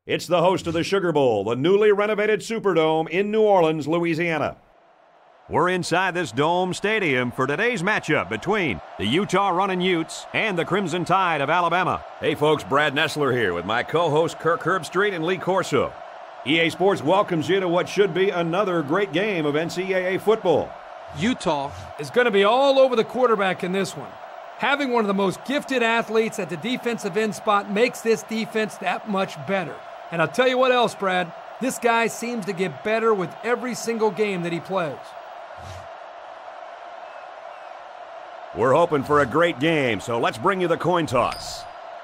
It's the host of the Sugar Bowl, the newly renovated Superdome in New Orleans, Louisiana. We're inside this Dome Stadium for today's matchup between the Utah Runnin' Utes and the Crimson Tide of Alabama. Hey folks, Brad Nessler here with my co-hosts Kirk Herbstreit and Lee Corso. EA Sports welcomes you to what should be another great game of NCAA football. Utah is going to be all over the quarterback in this one. Having one of the most gifted athletes at the defensive end spot makes this defense that much better. And I'll tell you what else, Brad, this guy seems to get better with every single game that he plays. We're hoping for a great game, so let's bring you the coin toss.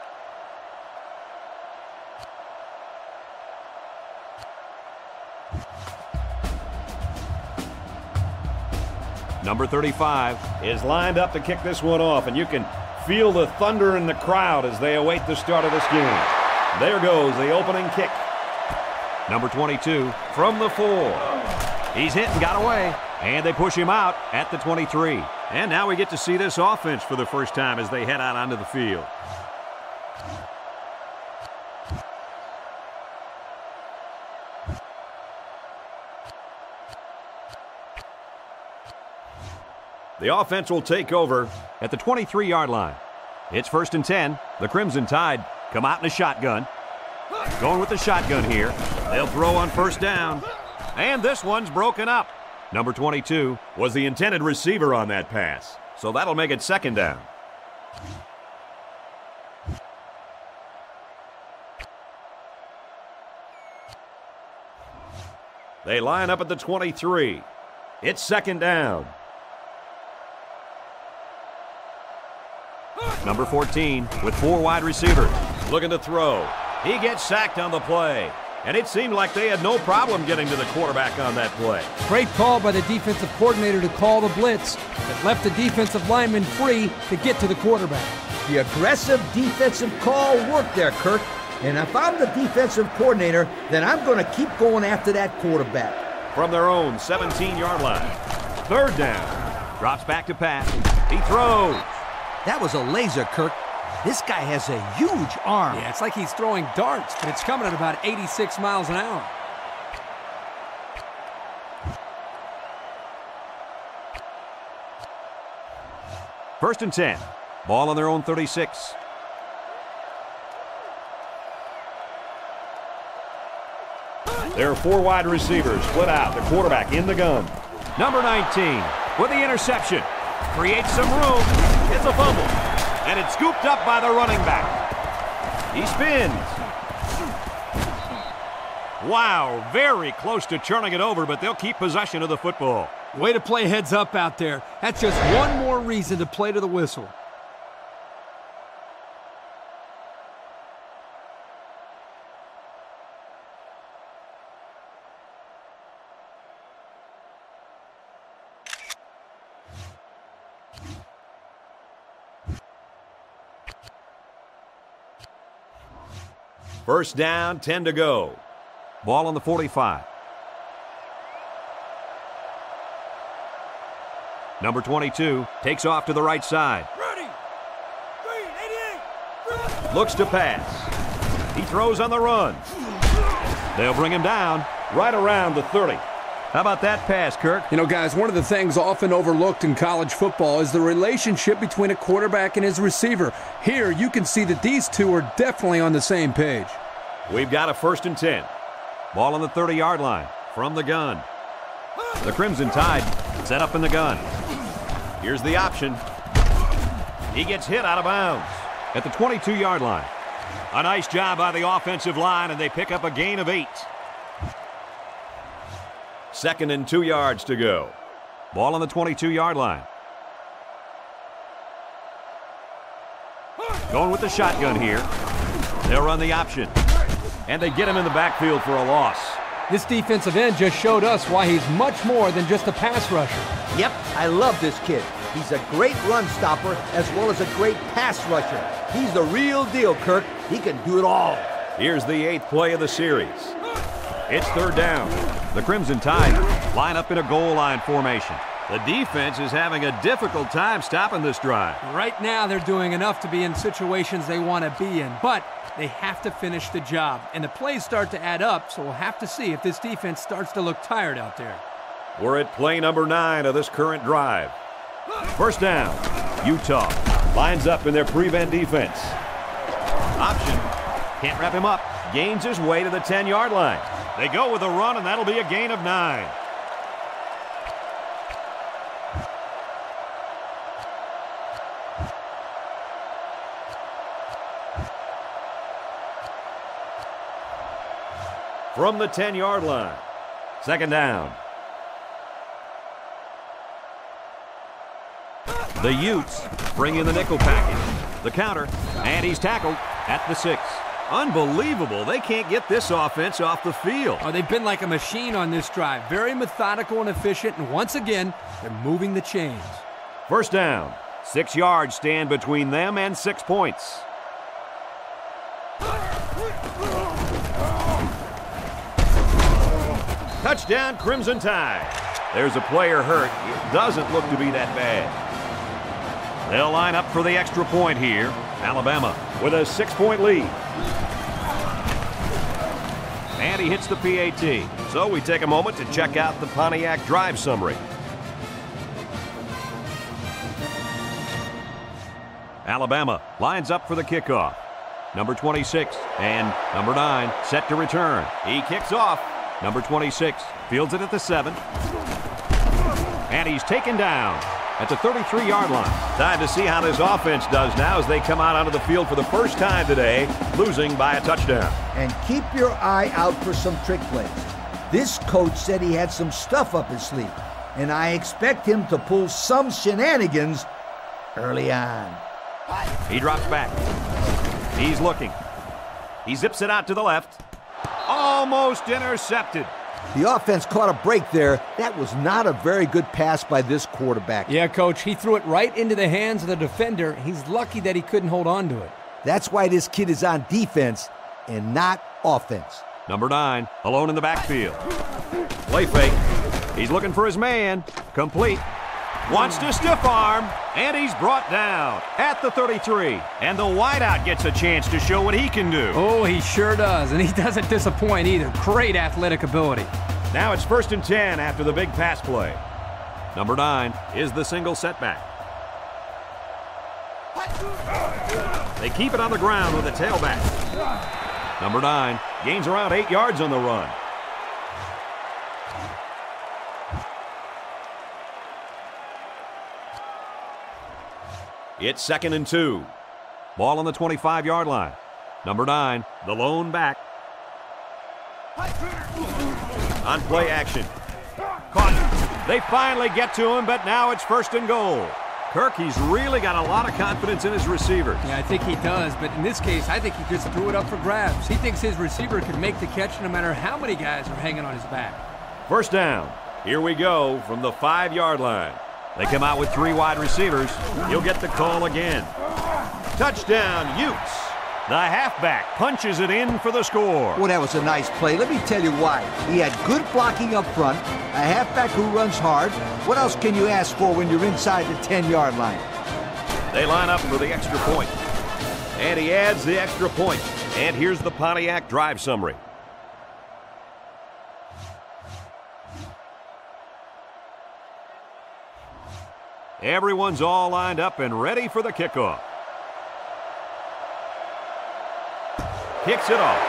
Number 35 is lined up to kick this one off, and you can feel the thunder in the crowd as they await the start of this game. There goes the opening kick. Number 22 from the 4. He's hit and got away, and they push him out at the 23. And now we get to see this offense for the first time as they head out onto the field. The offense will take over at the 23-yard line. It's 1st and 10. The Crimson Tide come out in a shotgun. Going with the shotgun here. They'll throw on 1st down. And this one's broken up. Number 22 was the intended receiver on that pass, so that'll make it 2nd down. They line up at the 23. It's 2nd down. Number 14 with 4 wide receivers. Looking to throw. He gets sacked on the play. And it seemed like they had no problem getting to the quarterback on that play. Great call by the defensive coordinator to call the blitz that left the defensive lineman free to get to the quarterback. The aggressive defensive call worked there, Kirk. And if I'm the defensive coordinator, then I'm going to keep going after that quarterback. From their own 17-yard line. 3rd down. Drops back to pass. He throws. That was a laser, Kirk. This guy has a huge arm. Yeah, it's like he's throwing darts, but it's coming at about 86 miles an hour. First and 10. Ball on their own 36. There are 4 wide receivers split out. The quarterback in the gun. Number 19 with the interception. Creates some room. It's a fumble. And it's scooped up by the running back. He spins. Wow, very close to turning it over, but they'll keep possession of the football. Way to play heads up out there. That's just one more reason to play to the whistle. First down, 10 to go. Ball on the 45. Number 22 takes off to the right side. Ready. 388. Looks to pass. He throws on the run. They'll bring him down right around the 30. How about that pass, Kirk? You know, guys, one of the things often overlooked in college football is the relationship between a quarterback and his receiver. Here, you can see that these two are definitely on the same page. We've got a 1st and 10. Ball on the 30-yard line from the gun. The Crimson Tide set up in the gun. Here's the option. He gets hit out of bounds at the 22-yard line. A nice job by the offensive line, and they pick up a gain of 8. 2nd and 2 yards to go. Ball on the 22-yard line. Going with the shotgun here. They'll run the option. And they get him in the backfield for a loss. This defensive end just showed us why he's much more than just a pass rusher. Yep, I love this kid. He's a great run stopper as well as a great pass rusher. He's the real deal, Kirk. He can do it all. Here's the 8th play of the series. It's 3rd down. The Crimson Tide line up in a goal line formation. The defense is having a difficult time stopping this drive. Right now, they're doing enough to be in situations they want to be in, but they have to finish the job. And the plays start to add up, so we'll have to see if this defense starts to look tired out there. We're at play number 9 of this current drive. First down, Utah lines up in their prevent defense. Option, can't wrap him up, gains his way to the 10-yard line. They go with a run, and that'll be a gain of 9. From the 10-yard line, second down. The Utes bring in the nickel package. The counter, and he's tackled at the 6. Unbelievable. They can't get this offense off the field. Oh, they've been like a machine on this drive. Very methodical and efficient, and once again, they're moving the chains. First down. 6 yards stand between them and 6 points. Touchdown, Crimson Tide. There's a player hurt. It doesn't look to be that bad. They'll line up for the extra point here. Alabama with a 6-point lead. And he hits the PAT. So we take a moment to check out the Pontiac drive summary. Alabama lines up for the kickoff. Number 26 and number 9 set to return. He kicks off. Number 26 fields it at the 7. And he's taken down at the 33-yard line. Time to see how this offense does now as they come out onto the field for the first time today, losing by a touchdown. And keep your eye out for some trick plays. This coach said he had some stuff up his sleeve, and I expect him to pull some shenanigans early on. He drops back. He's looking. He zips it out to the left. Almost intercepted. The offense caught a break there. That was not a very good pass by this quarterback. Yeah, Coach, he threw it right into the hands of the defender. He's lucky that he couldn't hold on to it. That's why this kid is on defense and not offense. Number 9, alone in the backfield. Play fake. He's looking for his man. Complete. Wants to stiff arm, and he's brought down at the 33. And the wideout gets a chance to show what he can do. Oh, he sure does, and he doesn't disappoint either. Great athletic ability. Now it's 1st and 10 after the big pass play. Number 9 is the single setback. They keep it on the ground with a tailback. Number 9 gains around 8 yards on the run. It's 2nd and 2. Ball on the 25-yard line. Number 9, the lone back. On play action. Caught. They finally get to him, but now it's 1st and goal. Kirk, he's really got a lot of confidence in his receivers. Yeah, I think he does, but in this case, I think he just threw it up for grabs. He thinks his receiver can make the catch no matter how many guys are hanging on his back. First down. Here we go from the 5-yard line. They come out with 3 wide receivers. He'll get the call again. Touchdown, Utes. The halfback punches it in for the score. Well, that was a nice play. Let me tell you why. He had good blocking up front, a halfback who runs hard. What else can you ask for when you're inside the 10-yard line? They line up for the extra point. And he adds the extra point. And here's the Pontiac drive summary. Everyone's all lined up and ready for the kickoff. Kicks it off.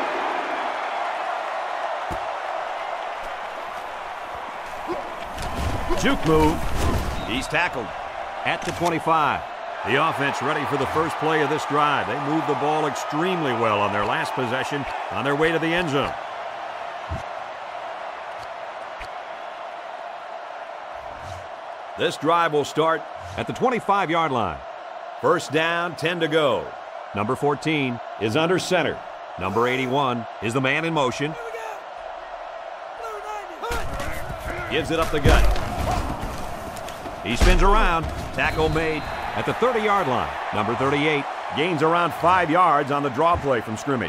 Juke move. He's tackled at the 25. The offense ready for the first play of this drive. They moved the ball extremely well on their last possession on their way to the end zone. This drive will start at the 25-yard line. First down, 10 to go. Number 14 is under center. Number 81 is the man in motion. Gives it up the gut. He spins around. Tackle made at the 30-yard line. Number 38 gains around 5 yards on the draw play from scrimmage.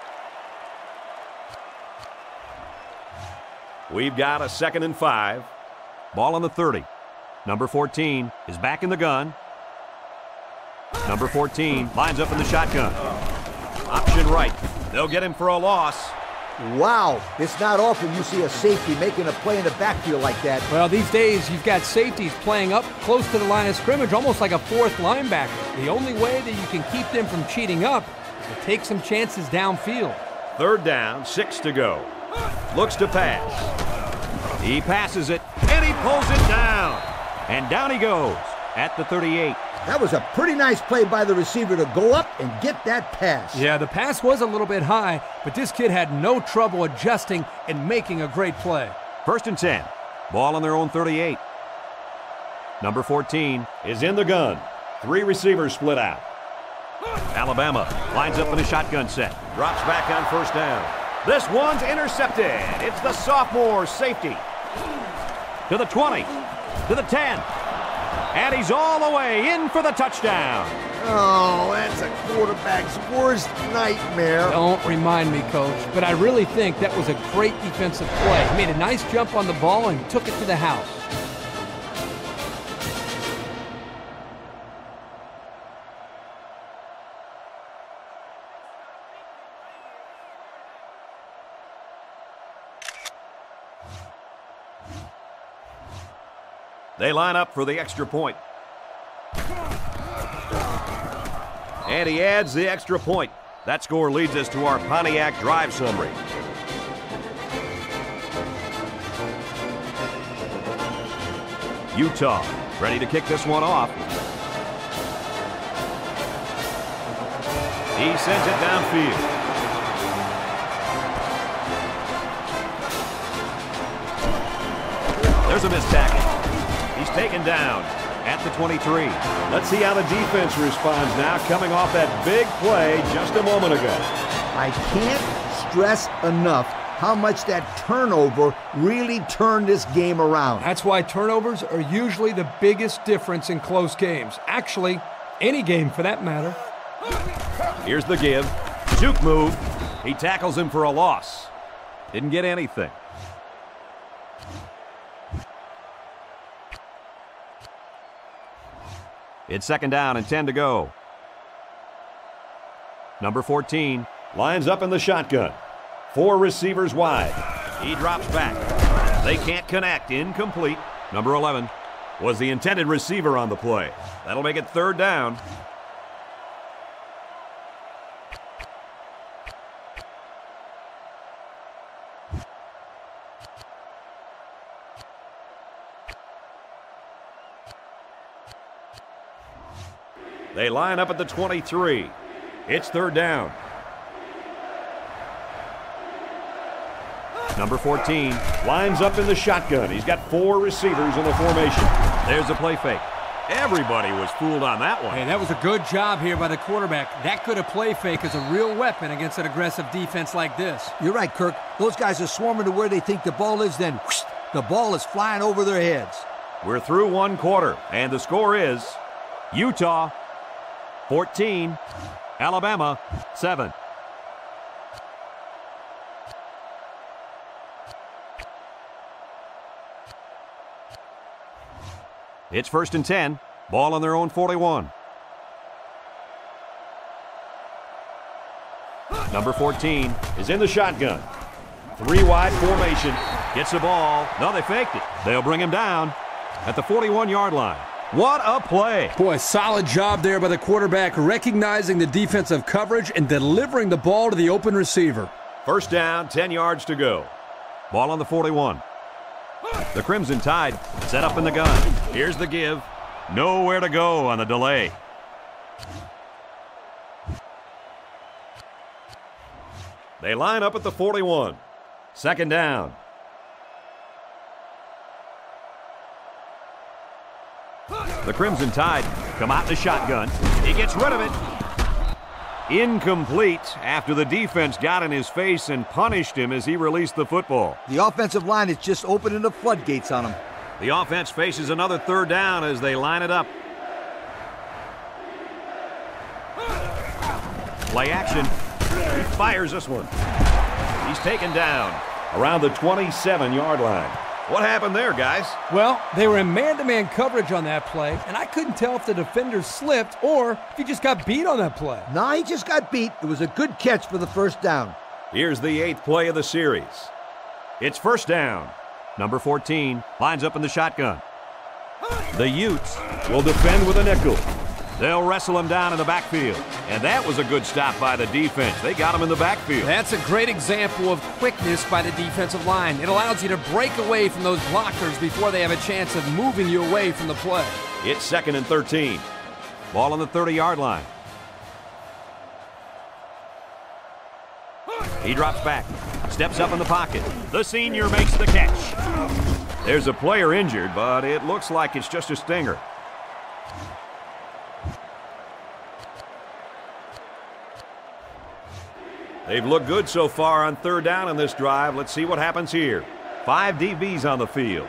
We've got a 2nd and 5. Ball on the 30. Number 14 is back in the gun. Number 14 lines up in the shotgun. Option right. They'll get him for a loss. Wow, it's not often you see a safety making a play in the backfield like that. Well, these days you've got safeties playing up close to the line of scrimmage, almost like a fourth linebacker. The only way that you can keep them from cheating up is to take some chances downfield. Third down, 6 to go. Looks to pass. He passes it, and he pulls it down. And down he goes at the 38. That was a pretty nice play by the receiver to go up and get that pass. Yeah, the pass was a little bit high, but this kid had no trouble adjusting and making a great play. First and 10. Ball on their own 38. Number 14 is in the gun. 3 receivers split out. Alabama lines up in a shotgun set. Drops back on first down. This one's intercepted. It's the sophomore safety. To the 20. To the 10. And he's all the way in for the touchdown. Oh, that's a quarterback's worst nightmare. Don't remind me, Coach, but I really think that was a great defensive play. He made a nice jump on the ball and took it to the house. They line up for the extra point. And he adds the extra point. That score leads us to our Pontiac drive summary. Utah ready to kick this one off. He sends it downfield. There's a missed tackle. He's taken down at the 23. Let's see how the defense responds now, coming off that big play just a moment ago. I can't stress enough how much that turnover really turned this game around. That's why turnovers are usually the biggest difference in close games. Actually, any game for that matter. Here's the give. Juke move. He tackles him for a loss. Didn't get anything. It's second down and 10 to go. Number 14 lines up in the shotgun. 4 receivers wide. He drops back. They can't connect. Incomplete. Number 11 was the intended receiver on the play. That'll make it third down. They line up at the 23. It's third down. Number 14 lines up in the shotgun. He's got 4 receivers in the formation. There's a play fake. Everybody was fooled on that one. Hey, that was a good job here by the quarterback. That could have play fake as a real weapon against an aggressive defense like this. You're right, Kirk. Those guys are swarming to where they think the ball is, then whoosh, the ball is flying over their heads. We're through one quarter, and the score is Utah 14, Alabama 7. It's first and 10. Ball on their own 41. Number 14 is in the shotgun. 3 wide formation. Gets the ball. No, they faked it. They'll bring him down at the 41-yard line. What a play. Boy, solid job there by the quarterback, recognizing the defensive coverage and delivering the ball to the open receiver. First down, 10 yards to go. Ball on the 41. The Crimson Tide set up in the gun. Here's the give. Nowhere to go on the delay. They line up at the 41. Second down. The Crimson Tide come out in the shotgun. He gets rid of it. Incomplete after the defense got in his face and punished him as he released the football. The offensive line is just opening the floodgates on him. The offense faces another third down as they line it up. Play action. He fires this one. He's taken down around the 27-yard line. What happened there, guys? Well, they were in man-to-man coverage on that play, and I couldn't tell if the defender slipped or if he just got beat on that play. No, he just got beat. It was a good catch for the first down. Here's the 8th play of the series. It's first down. Number 14 lines up in the shotgun. The Utes will defend with a nickel. They'll wrestle him down in the backfield. And that was a good stop by the defense. They got him in the backfield. That's a great example of quickness by the defensive line. It allows you to break away from those blockers before they have a chance of moving you away from the play. It's 2nd and 13. Ball on the 30-yard line. He drops back, steps up in the pocket. The senior makes the catch. There's a player injured, but it looks like it's just a stinger. They've looked good so far on 3rd down in this drive. Let's see what happens here. 5 DBs on the field.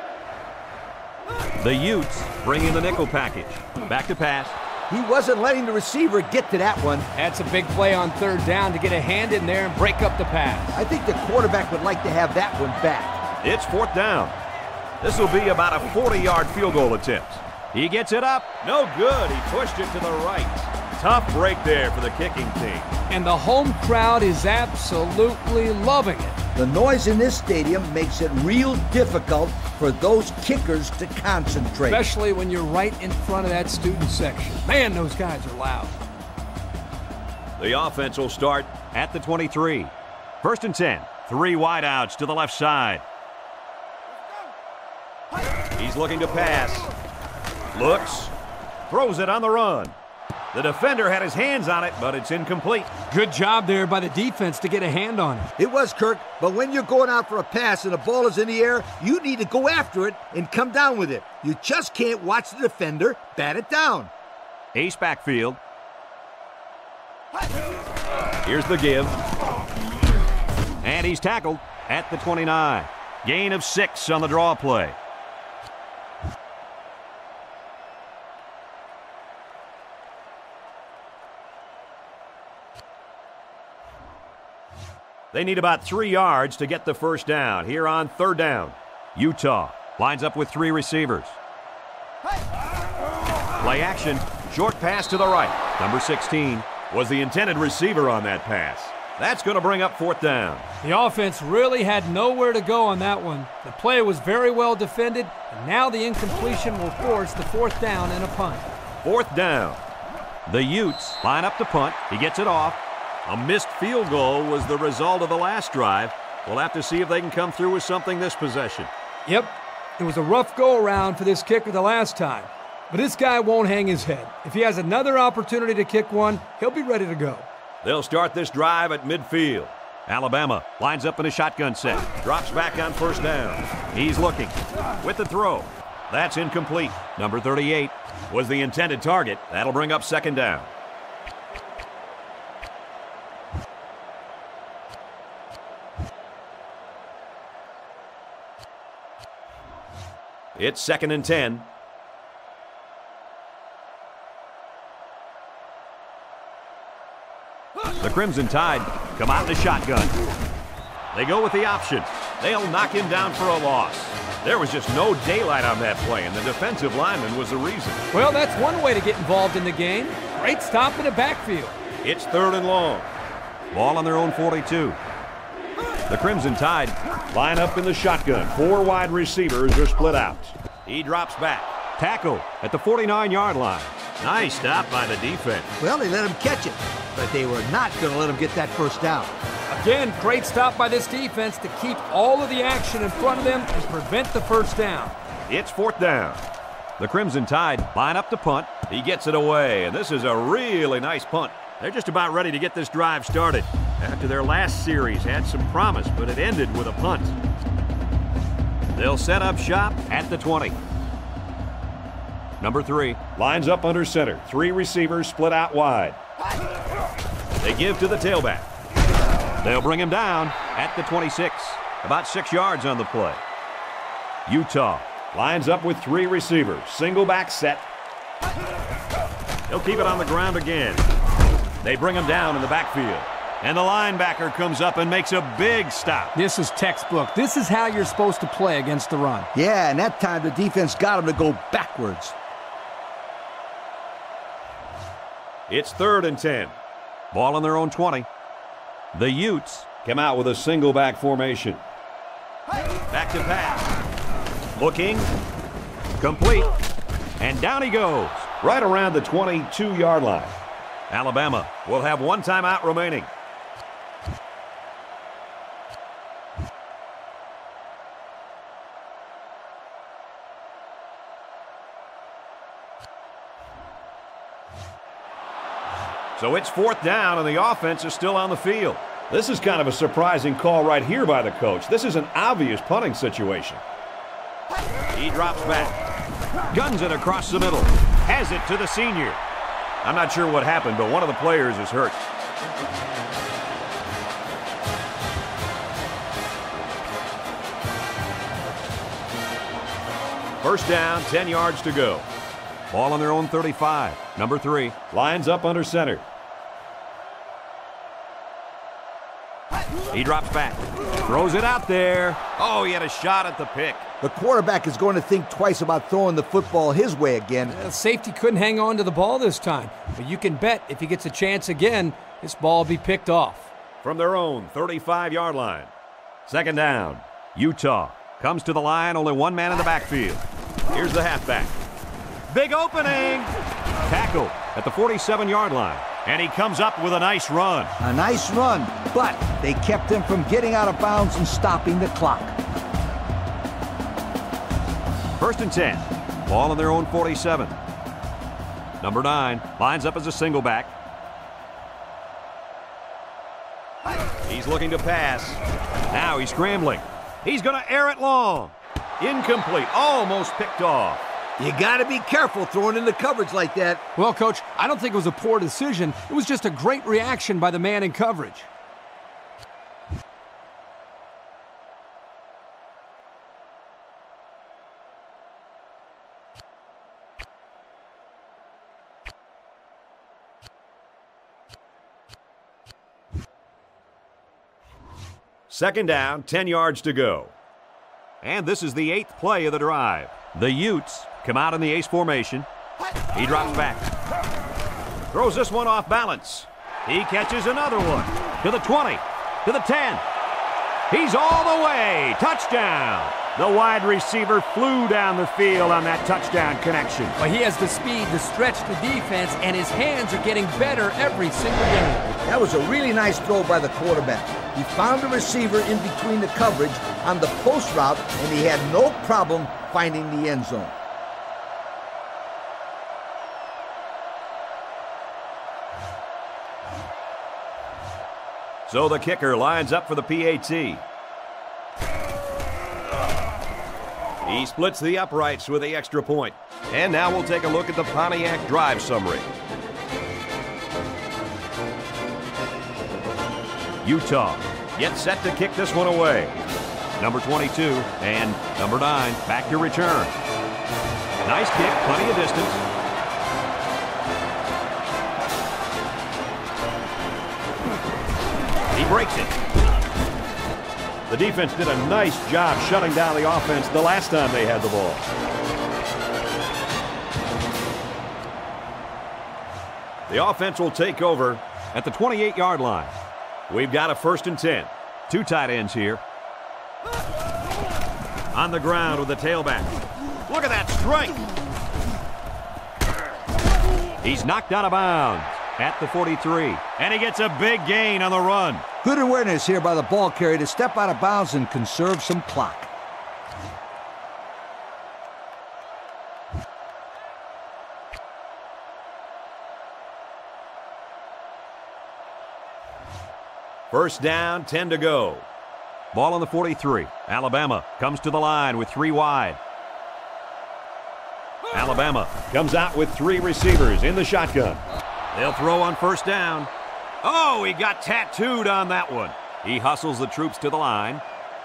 The Utes bring in the nickel package. Back to pass. He wasn't letting the receiver get to that one. That's a big play on 3rd down to get a hand in there and break up the pass. I think the quarterback would like to have that one back. It's 4th down. This will be about a 40-yard field goal attempt. He gets it up. No good. He pushed it to the right. Tough break there for the kicking team. And the home crowd is absolutely loving it. The noise in this stadium makes it real difficult for those kickers to concentrate. Especially when you're right in front of that student section. Man, those guys are loud. The offense will start at the 23. 1st and 10. 3 wideouts to the left side. He's looking to pass. Looks. Throws it on the run. The defender had his hands on it, but it's incomplete. Good job there by the defense to get a hand on it. It was, Kirk, but when you're going out for a pass and the ball is in the air, you need to go after it and come down with it. You just can't watch the defender bat it down. Ace backfield. Here's the give. And he's tackled at the 29. Gain of 6 on the draw play. They need about 3 yards to get the first down here on 3rd down. Utah lines up with 3 receivers. Play action. Short pass to the right. Number 16 was the intended receiver on that pass. That's going to bring up 4th down. The offense really had nowhere to go on that one. The play was very well defended, and now the incompletion will force the 4th down and a punt. 4th down. The Utes line up to punt. He gets it off. A missed field goal was the result of the last drive. We'll have to see if they can come through with something this possession. Yep, it was a rough go-around for this kicker the last time. But this guy won't hang his head. If he has another opportunity to kick one, he'll be ready to go. They'll start this drive at midfield. Alabama lines up in a shotgun set. Drops back on 1st down. He's looking with the throw. That's incomplete. Number 38 was the intended target. That'll bring up 2nd down. It's 2nd and 10. The Crimson Tide come out in the shotgun. They go with the option. They'll knock him down for a loss. There was just no daylight on that play, and the defensive lineman was the reason. Well, that's one way to get involved in the game. Great stop in the backfield. It's 3rd and long. Ball on their own 42. The Crimson Tide line up in the shotgun. 4 wide receivers are split out. He drops back. Tackle at the 49-yard line. Nice stop by the defense. Well, they let him catch it, but they were not going to let him get that first down. Again, great stop by this defense to keep all of the action in front of them and prevent the first down. It's 4th down. The Crimson Tide line up to punt. He gets it away, and this is a really nice punt. They're just about ready to get this drive started. After their last series had some promise, but it ended with a punt. They'll set up shop at the 20. Number 3 lines up under center. 3 receivers split out wide. They give to the tailback. They'll bring him down at the 26. About 6 yards on the play. Utah lines up with 3 receivers. Single back set. He'll keep it on the ground again. They bring him down in the backfield. And the linebacker comes up and makes a big stop. This is textbook. This is how you're supposed to play against the run. Yeah, and that time the defense got him to go backwards. It's 3rd and 10. Ball on their own 20. The Utes come out with a single back formation. Back to pass. Looking. Complete. And down he goes. Right around the 22-yard line. Alabama will have one timeout remaining. So it's 4th down, and the offense is still on the field. This is kind of a surprising call right here by the coach. This is an obvious punting situation. He drops back. Guns it across the middle. Has it to the senior. I'm not sure what happened, but one of the players is hurt. First down, 10 yards to go. Ball on their own 35. Number 3 lines up under center. He drops back. Throws it out there. Oh, he had a shot at the pick. The quarterback is going to think twice about throwing the football his way again. Safety couldn't hang on to the ball this time, but you can bet if he gets a chance again, this ball will be picked off. From their own 35-yard line. 2nd down. Utah comes to the line, only one man in the backfield. Here's the halfback. Big opening. Tackle at the 47-yard line. And he comes up with a nice run. A nice run, but they kept him from getting out of bounds and stopping the clock. 1st and 10. Ball on their own 47. Number 9 lines up as a single back. He's looking to pass. Now he's scrambling. He's going to air it long. Incomplete. Almost picked off. You got to be careful throwing into coverage like that. Well, Coach, I don't think it was a poor decision. It was just a great reaction by the man in coverage. Second down, 10 yards to go. And this is the 8th play of the drive. The Utes come out in the ace formation. He drops back. Throws this one off balance. He catches another one. To the 20. To the 10. He's all the way. Touchdown. The wide receiver flew down the field on that touchdown connection. Well, he has the speed to stretch the defense, and his hands are getting better every single game. That was a really nice throw by the quarterback. He found the receiver in between the coverage on the post route, and he had no problem finding the end zone. So the kicker lines up for the PAT. He splits the uprights with the extra point. And now we'll take a look at the Pontiac drive summary. Utah gets set to kick this one away. Number 22 and number 9 back to return. Nice kick, plenty of distance. He breaks it. The defense did a nice job shutting down the offense the last time they had the ball. The offense will take over at the 28-yard line. We've got a 1st and 10. 2 tight ends here. On the ground with the tailback. Look at that strike. He's knocked out of bounds at the 43. And he gets a big gain on the run. Good awareness here by the ball carrier to step out of bounds and conserve some clock. First down, 10 to go. Ball on the 43. Alabama comes to the line with 3 wide. Alabama comes out with 3 receivers in the shotgun. They'll throw on first down. Oh, he got tattooed on that one. He hustles the troops to the line.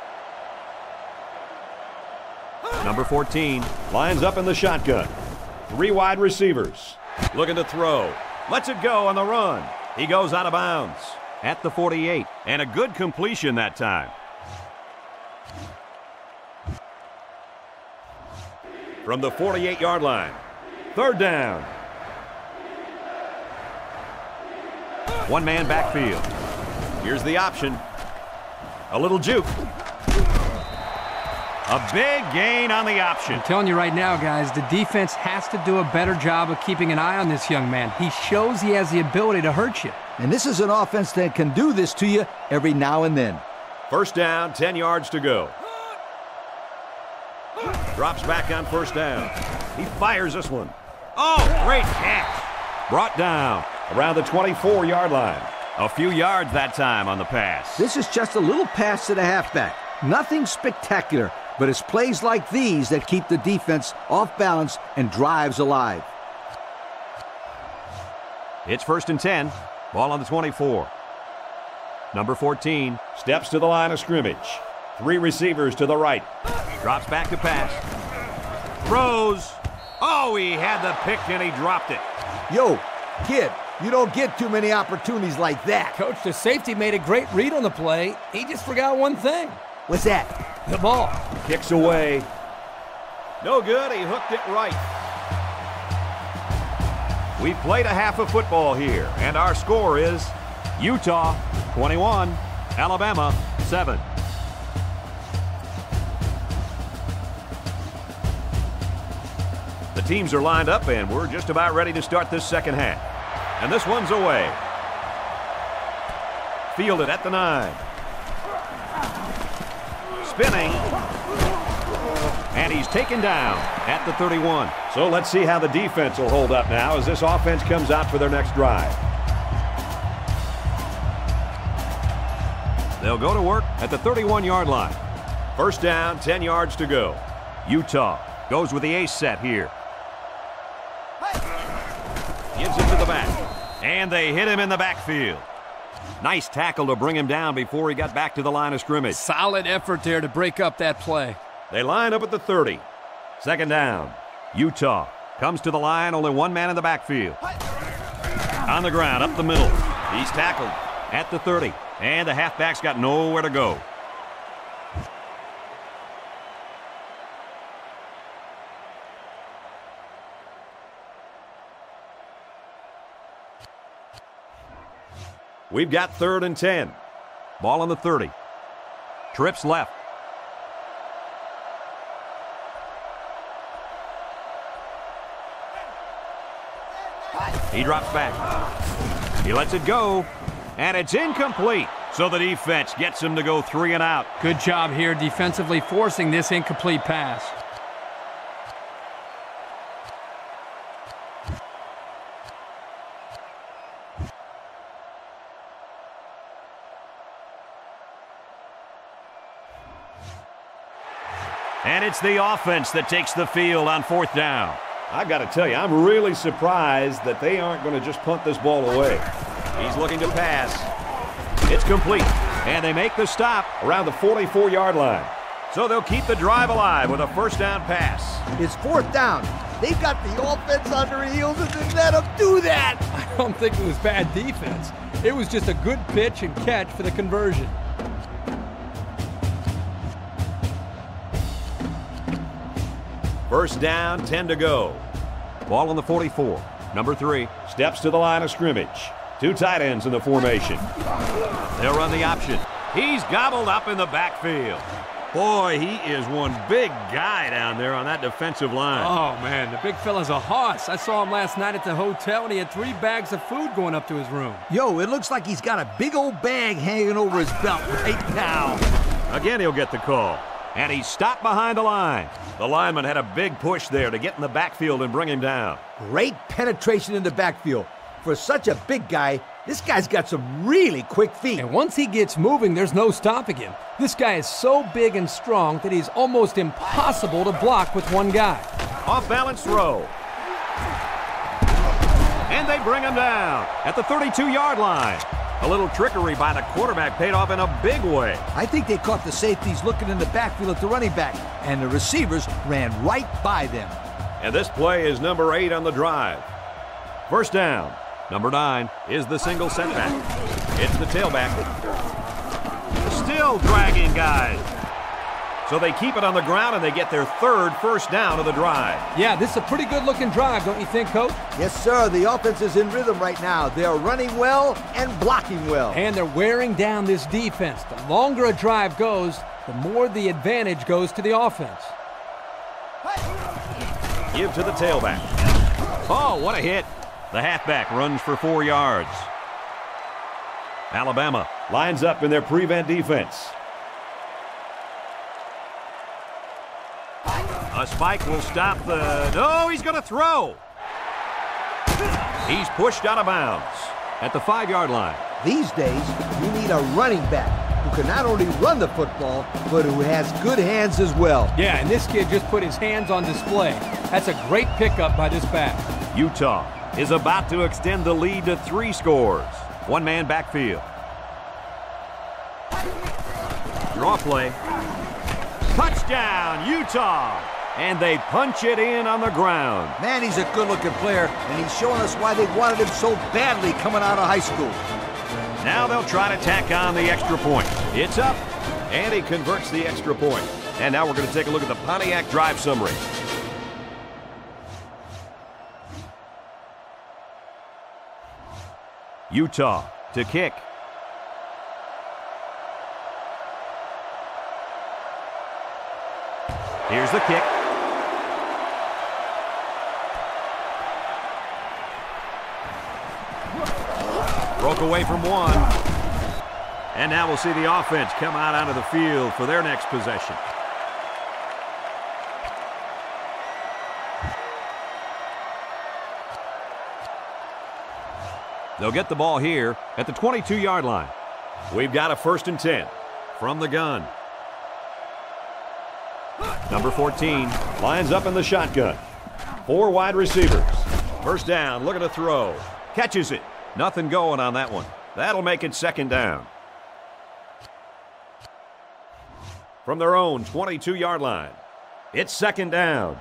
Number 14 lines up in the shotgun. 3 wide receivers. Looking to throw. Lets it go on the run. He goes out of bounds. at the 48. And a good completion that time. From the 48-yard line, 3rd down. One-man backfield. Here's the option. A little juke. A big gain on the option. I'm telling you right now, guys, the defense has to do a better job of keeping an eye on this young man. He shows he has the ability to hurt you. And this is an offense that can do this to you every now and then. 1st down, 10 yards to go. Drops back on 1st down. He fires this one. Oh, great catch. Brought down around the 24-yard line. A few yards that time on the pass. This is just a little pass to the halfback. Nothing spectacular, but it's plays like these that keep the defense off balance and drives alive. It's 1st and 10. Ball on the 24. Number 14 steps to the line of scrimmage. 3 receivers to the right. Drops back to pass. Throws. Oh, he had the pick and he dropped it. Yo, kid, you don't get too many opportunities like that. Coach, the safety made a great read on the play. He just forgot one thing. What's that? The ball. Kicks away. No good. He hooked it right. We played a half of football here, and our score is Utah 21, Alabama 7. The teams are lined up, and we're just about ready to start this second half. And this one's away. Fielded at the 9. Spinning. And he's taken down at the 31. So let's see how the defense will hold up now as this offense comes out for their next drive. They'll go to work at the 31-yard line. 1st down, 10 yards to go. Utah goes with the ace set here. Gives it to the back. And they hit him in the backfield. Nice tackle to bring him down before he got back to the line of scrimmage. Solid effort there to break up that play. They line up at the 30. 2nd down. Utah comes to the line, only one man in the backfield. On the ground, up the middle. He's tackled at the 30. And the halfback's got nowhere to go. We've got 3rd and 10. Ball on the 30. Trips left. He drops back. He lets it go, and it's incomplete. So the defense gets him to go 3 and out. Good job here defensively forcing this incomplete pass. And it's the offense that takes the field on 4th down. I got to tell you, I'm really surprised that they aren't going to just punt this ball away. He's looking to pass. It's complete. And they make the stop around the 44-yard line. So they'll keep the drive alive with a 1st down pass. It's 4th down. They've got the offense on their heels and they let them do that. I don't think it was bad defense. It was just a good pitch and catch for the conversion. First down, 10 to go. Ball on the 44. Number 3 steps to the line of scrimmage. 2 tight ends in the formation. They'll run the option. He's gobbled up in the backfield. Boy, he is one big guy down there on that defensive line. Oh, man, the big fella's a hoss. I saw him last night at the hotel, and he had 3 bags of food going up to his room. Yo, it looks like he's got a big old bag hanging over his belt right now. Again, he'll get the call. And he's stopped behind the line. The lineman had a big push there to get in the backfield and bring him down. Great penetration in the backfield. For such a big guy, this guy's got some really quick feet. And once he gets moving, there's no stopping him. This guy is so big and strong that he's almost impossible to block with one guy. Off-balance throw. And they bring him down at the 32-yard line. A little trickery by the quarterback paid off in a big way. I think they caught the safeties looking in the backfield at the running back, and the receivers ran right by them. And this play is number 8 on the drive. First down. Number 9 is the single setback. It's the tailback. Still dragging guys. So they keep it on the ground and they get their third first down of the drive. Yeah, this is a pretty good-looking drive, don't you think, Coach? Yes, sir. The offense is in rhythm right now. They are running well and blocking well. And they're wearing down this defense. The longer a drive goes, the more the advantage goes to the offense. Give to the tailback. Oh, what a hit. The halfback runs for 4 yards. Alabama lines up in their prevent defense. A spike will stop the... No, he's going to throw. He's pushed out of bounds at the 5-yard line. These days, you need a running back who can not only run the football, but who has good hands as well. Yeah, and this kid just put his hands on display. That's a great pickup by this back. Utah is about to extend the lead to 3 scores. One-man backfield. Draw play. Touchdown, Utah! And they punch it in on the ground. Man, he's a good-looking player, and he's showing us why they wanted him so badly coming out of high school. Now they'll try to tack on the extra point. It's up, and he converts the extra point. And now we're going to take a look at the Pontiac drive summary. Utah to kick. Here's the kick. Broke away from one. And now we'll see the offense come out onto the field for their next possession. They'll get the ball here at the 22-yard line. We've got a 1st and 10 from the gun. Number 14 lines up in the shotgun. 4 wide receivers. First down, looking to throw. Catches it. Nothing going on that one. That'll make it 2nd down. From their own 22-yard line. It's 2nd down.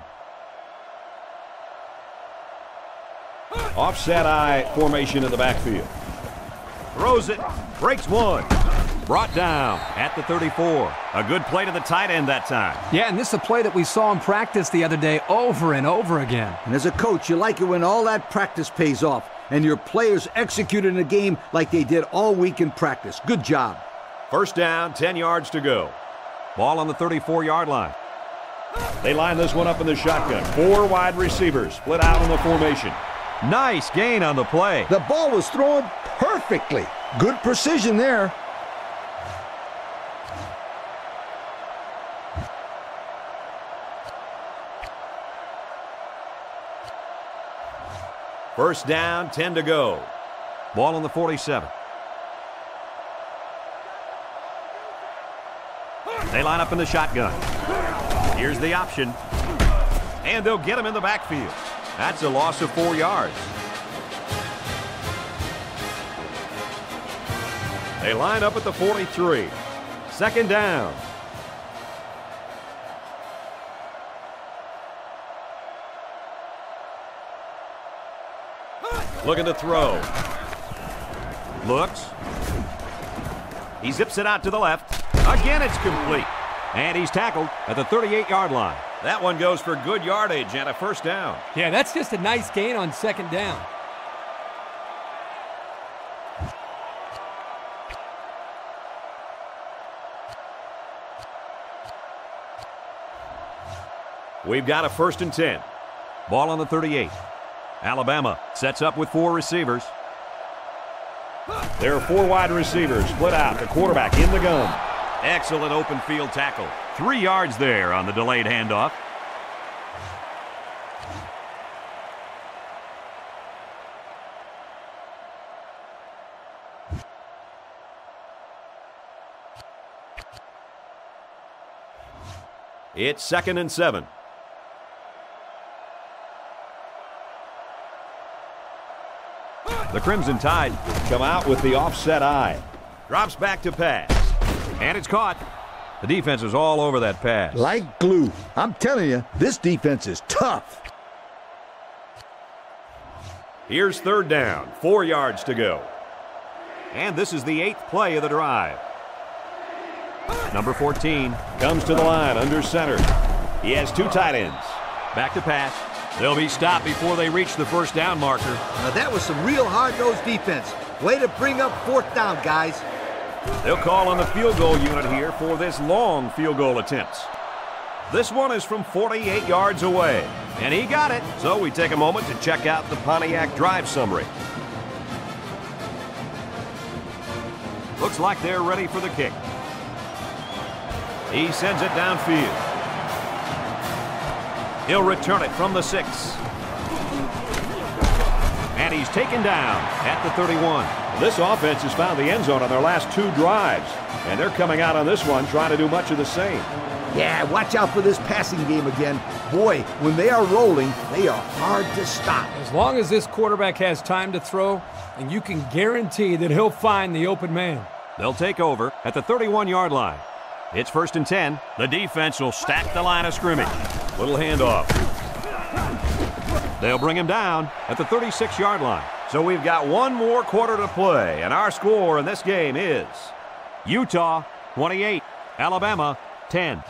Offset I formation in the backfield. Throws it. Breaks one. Brought down at the 34. A good play to the tight end that time. Yeah, and this is a play that we saw in practice the other day over and over again. And as a coach, you like it when all that practice pays off and your players execute in a game like they did all week in practice. Good job. First down, 10 yards to go. Ball on the 34-yard line. They line this one up in the shotgun. 4 wide receivers split out in the formation. Nice gain on the play. The ball was thrown perfectly. Good precision there. First down, 10 to go. Ball on the 47. They line up in the shotgun. Here's the option. And they'll get him in the backfield. That's a loss of 4 yards. They line up at the 43. 2nd down. Looking to throw. Looks. He zips it out to the left. Again, it's complete. And he's tackled at the 38-yard line. That one goes for good yardage and a 1st down. Yeah, that's just a nice gain on 2nd down. We've got a 1st and 10. Ball on the 38. Alabama sets up with 4 receivers. There are 4 wide receivers split out. The quarterback in the gun. Excellent open field tackle. 3 yards there on the delayed handoff. It's 2nd and 7. The Crimson Tide come out with the offset I. Drops back to pass. And it's caught. The defense is all over that pass. Like glue. I'm telling you, this defense is tough. Here's third down, 4 yards to go. And this is the 8th play of the drive. Number 14 comes to the line under center. He has 2 tight ends. Back to pass. They'll be stopped before they reach the first down marker. Now that was some real hard-nosed defense. Way to bring up 4th down, guys. They'll call on the field goal unit here for this long field goal attempt. This one is from 48 yards away, and he got it. So we take a moment to check out the Pontiac drive summary. Looks like they're ready for the kick. He sends it downfield. He'll return it from the 6. And he's taken down at the 31. This offense has found the end zone on their last 2 drives, and they're coming out on this one trying to do much of the same. Yeah, watch out for this passing game again. Boy, when they are rolling, they are hard to stop. As long as this quarterback has time to throw, and you can guarantee that he'll find the open man. They'll take over at the 31-yard line. It's 1st and 10. The defense will stack the line of scrimmage. Little handoff. They'll bring him down at the 36-yard line. So we've got 1 more quarter to play, and our score in this game is Utah 28, Alabama 10.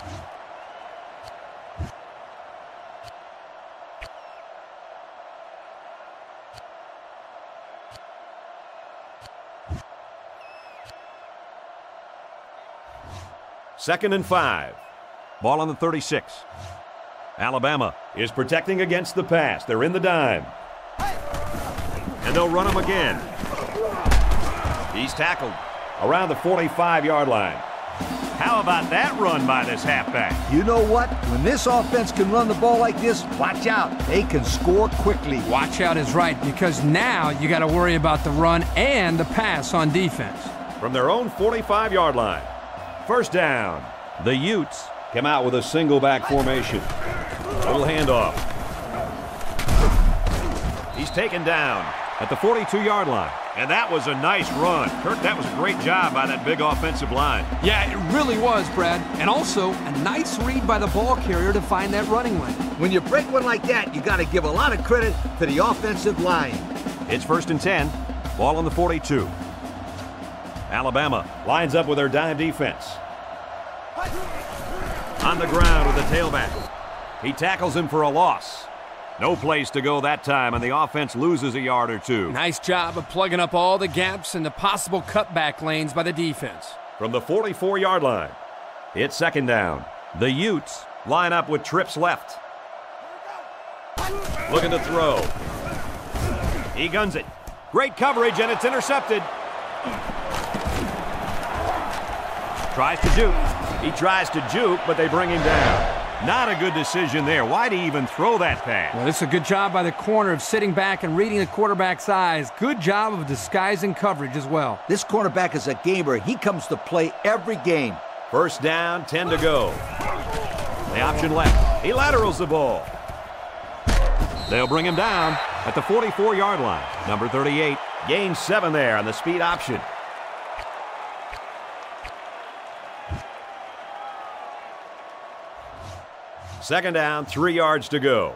Second and 5. Ball on the 36. Alabama is protecting against the pass. They're in the dime. And they'll run him again. He's tackled around the 45-yard line. How about that run by this halfback? You know what? When this offense can run the ball like this, watch out. They can score quickly. Watch out is right, because now you got to worry about the run and the pass on defense. From their own 45-yard line. First down. The Utes come out with a single back formation. Little handoff. He's taken down at the 42-yard line. And that was a nice run. Kirk, that was a great job by that big offensive line. Yeah, it really was, Brad. And also a nice read by the ball carrier to find that running lane. When you break one like that, you got to give a lot of credit to the offensive line. It's 1st and 10. Ball on the 42. Alabama lines up with their dime defense. On the ground with the tailback. He tackles him for a loss. No place to go that time, and the offense loses a yard or 2. Nice job of plugging up all the gaps and the possible cutback lanes by the defense. From the 44-yard line, it's second down. The Utes line up with trips left. Looking to throw. He guns it. Great coverage, and it's intercepted. Tries to juke. He tries to juke, but they bring him down. Not a good decision there. Why'd he even throw that pass? Well, it's a good job by the corner of sitting back and reading the quarterback's eyes. Good job of disguising coverage as well. This cornerback is a gamer. He comes to play every game. First down, 10 to go. The option left. He laterals the ball. They'll bring him down at the 44-yard line. Number 38 gains 7 there on the speed option. Second down, 3 yards to go.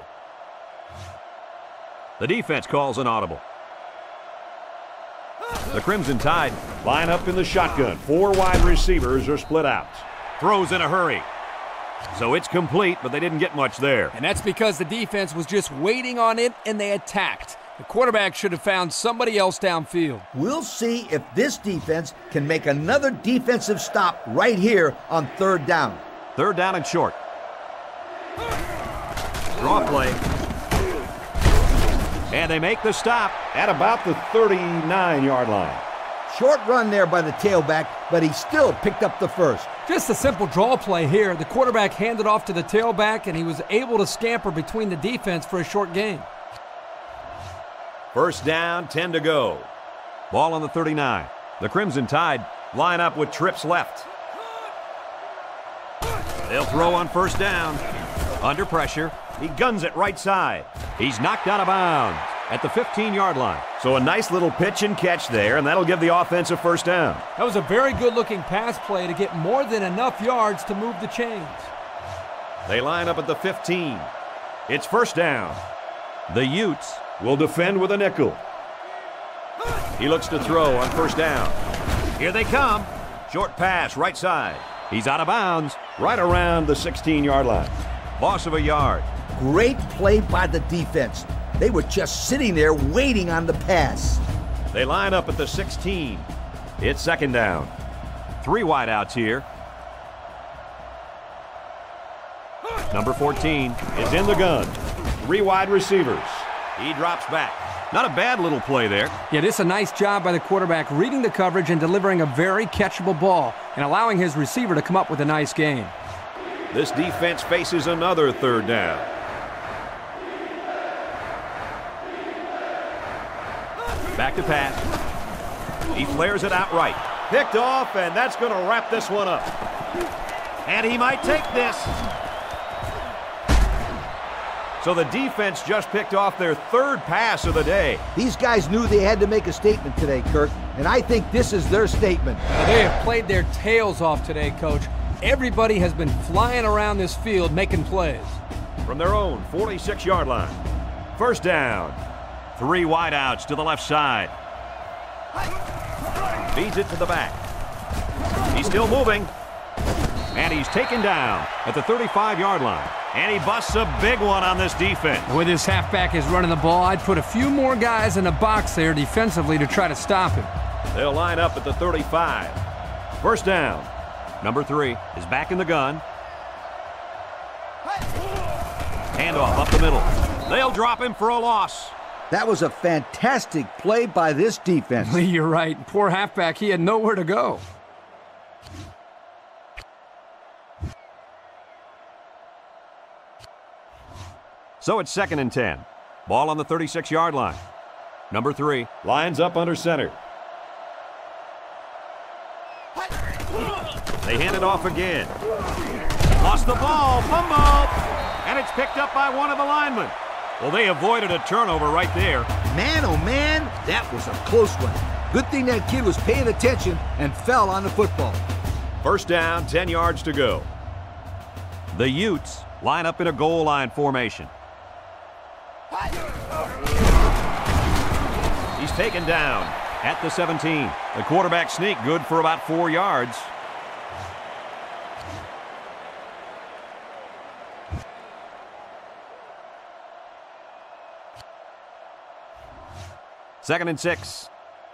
The defense calls an audible. The Crimson Tide line up in the shotgun. 4 wide receivers are split out. Throws in a hurry. So it's complete, but they didn't get much there. And that's because the defense was just waiting on it, and they attacked. The quarterback should have found somebody else downfield. We'll see if this defense can make another defensive stop right here on third down. Third down and short. Draw play. And they make the stop at about the 39-yard line. Short run there by the tailback, but he still picked up the first. Just a simple draw play here. The quarterback handed off to the tailback, and he was able to scamper between the defense for a short gain. First down, 10 to go. Ball on the 39. The Crimson Tide line up with trips left. They'll throw on first down. Under pressure, he guns it right side. He's knocked out of bounds at the 15-yard line. So a nice little pitch and catch there, and that'll give the offense a first down. That was a very good-looking pass play to get more than enough yards to move the chains. They line up at the 15. It's first down. The Utes will defend with a nickel. He looks to throw on first down. Here they come. Short pass, right side. He's out of bounds, right around the 16-yard line. Loss of a yard. Great play by the defense. They were just sitting there waiting on the pass. They line up at the 16. It's second down. 3 wideouts here. Number 14 is in the gun. 3 wide receivers. He drops back. Not a bad little play there. Yeah, this is a nice job by the quarterback reading the coverage and delivering a very catchable ball and allowing his receiver to come up with a nice gain. This defense faces another third down. Back to pass. He flares it out right. Picked off, and that's going to wrap this one up. And he might take this. So the defense just picked off their 3rd pass of the day. These guys knew they had to make a statement today, Kirk, and I think this is their statement. They have played their tails off today, Coach. Everybody has been flying around this field making plays. From their own 46-yard line. First down. 3 wideouts to the left side. Feeds it to the back. He's still moving. And he's taken down at the 35-yard line. And he busts a big one on this defense. With his halfback is running the ball, I'd put a few more guys in the box there defensively to try to stop him. They'll line up at the 35. First down. Number 3 is back in the gun. Handoff up the middle. They'll drop him for a loss. That was a fantastic play by this defense. You're right. Poor halfback, he had nowhere to go. So it's 2nd and 10. Ball on the 36-yard line. Number 3 lines up under center. They hand it off again. Lost the ball, fumble, and it's picked up by one of the linemen. Well, they avoided a turnover right there. Man, oh man, that was a close one. Good thing that kid was paying attention and fell on the football. First down, 10 yards to go. The Utes line up in a goal line formation. He's taken down at the 17. The quarterback sneak good for about 4 yards. Second and 6.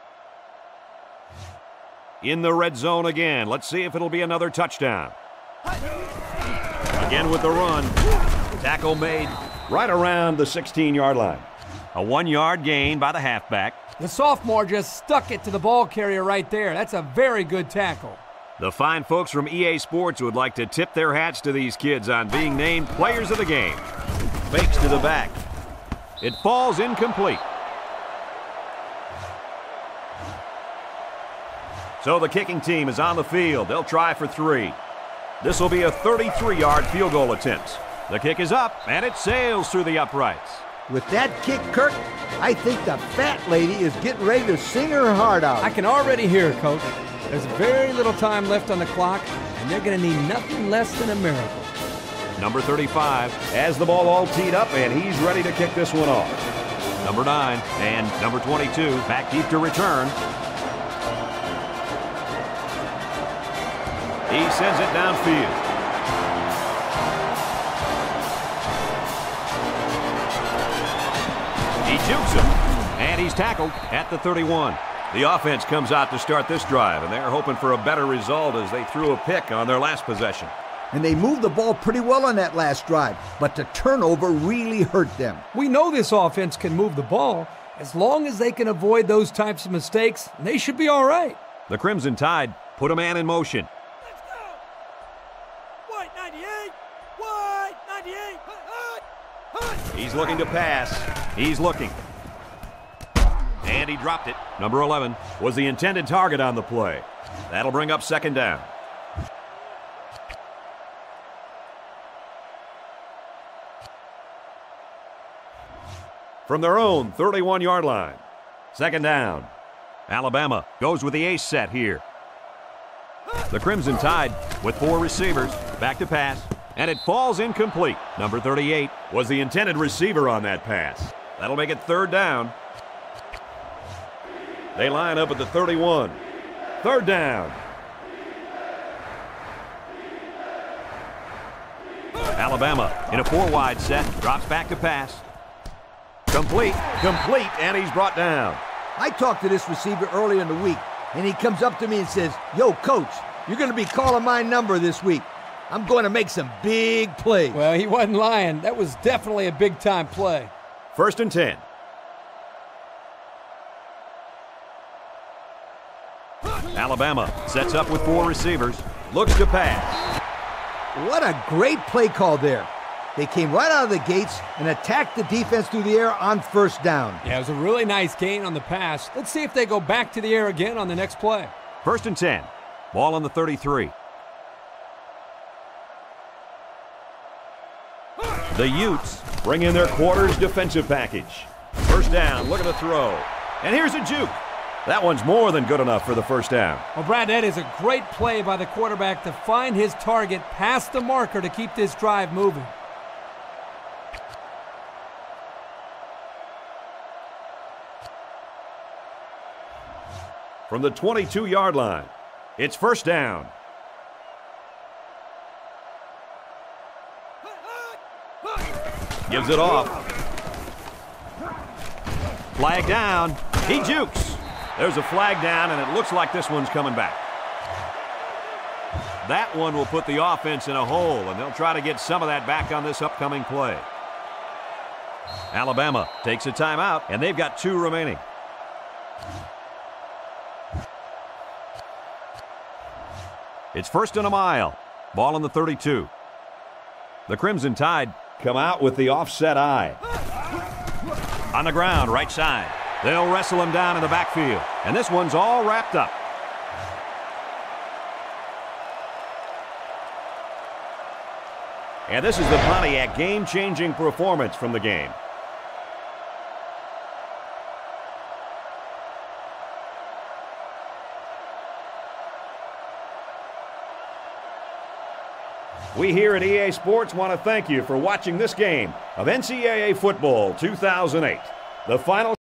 In the red zone again. Let's see if it'll be another touchdown. Again with the run. Tackle made right around the 16-yard line. A 1-yard gain by the halfback. The sophomore just stuck it to the ball carrier right there. That's a very good tackle. The fine folks from EA Sports would like to tip their hats to these kids on being named players of the game. Fakes to the back. It falls incomplete. So the kicking team is on the field. They'll try for 3. This will be a 33-yard field goal attempt. The kick is up, and it sails through the uprights. With that kick, Kirk, I think the fat lady is getting ready to sing her heart out. I can already hear it, Coach. There's very little time left on the clock, and they're going to need nothing less than a miracle. Number 35 has the ball all teed up, and he's ready to kick this one off. Number 9 and number 22 back deep to return. He sends it downfield. He jukes him, and he's tackled at the 31. The offense comes out to start this drive, and they're hoping for a better result as they threw a pick on their last possession. And they moved the ball pretty well on that last drive, but the turnover really hurt them. We know this offense can move the ball. As long as they can avoid those types of mistakes, they should be all right. The Crimson Tide put a man in motion. Let's go! White 98! White 98! He's looking to pass. He's looking. And he dropped it. Number 11 was the intended target on the play. That'll bring up second down. From their own 31-yard line. Second down. Alabama goes with the ace set here. The Crimson Tide with 4 receivers. Back to pass. And it falls incomplete. Number 38 was the intended receiver on that pass. That'll make it 3rd down. They line up at the 31. 3rd down. Alabama in a 4-wide set. Drops back to pass. Complete, and he's brought down. I talked to this receiver earlier in the week, and he comes up to me and says, "Yo, coach, you're going to be calling my number this week. I'm going to make some big plays." Well, he wasn't lying. That was definitely a big-time play. 1st and 10. Alabama sets up with 4 receivers. Looks to pass. What a great play call there. They came right out of the gates and attacked the defense through the air on 1st down. Yeah, it was a really nice gain on the pass. Let's see if they go back to the air again on the next play. 1st and 10. Ball on the 33. The Utes bring in their quarters defensive package. 1st down, look at the throw. And here's a juke. That one's more than good enough for the 1st down. Well, Brad, that is a great play by the quarterback to find his target past the marker to keep this drive moving. From the 22-yard line, it's 1st down. Gives it off. Flag down. He jukes. There's a flag down, and it looks like this one's coming back. That one will put the offense in a hole, and they'll try to get some of that back on this upcoming play. Alabama takes a timeout, and they've got 2 remaining. It's 1st and a mile. Ball on the 32. The Crimson Tide come out with the offset eye. On the ground, right side. They'll wrestle him down in the backfield. And this one's all wrapped up. And this is the Pontiac game-changing performance from the game. We here at EA Sports want to thank you for watching this game of NCAA Football 2008. The final